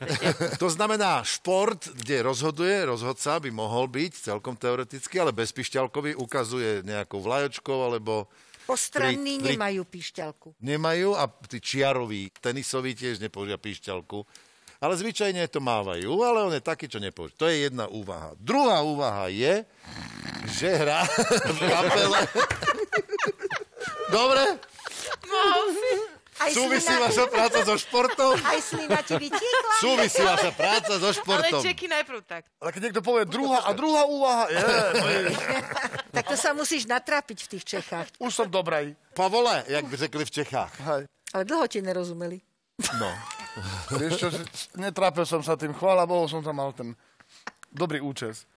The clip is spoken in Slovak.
To znamená, šport, kde rozhodca by mohol byť celkom teoreticky, ale bez pišťalkový ukazuje nejakou vlajočkou, alebo... Postranní nemajú pišťalku. Nemajú a tí čiaroví, tenisoví tiež nepoužia pišťalku. Ale zvyčajne to mávajú, ale on je taký, čo nepoužia. To je jedna úvaha. Druhá úvaha je, že hrá v kapele. Dobre? Súvisí vaša práca so športom? Aj slina ti vytiekla? Súvisí vaša práca so športom. Ale čeky najprv tak. Ale keď niekto povie druhá úvaha, Tak to sa musíš natrápiť v tých Čechách. už som dobrej. Pavole, jak by řekli v Čechách. Hej. Ale dlho ti nerozumeli. No. Vieš čo, netrápil som sa tým, chvála Bohu, som tam mal ten dobrý účes.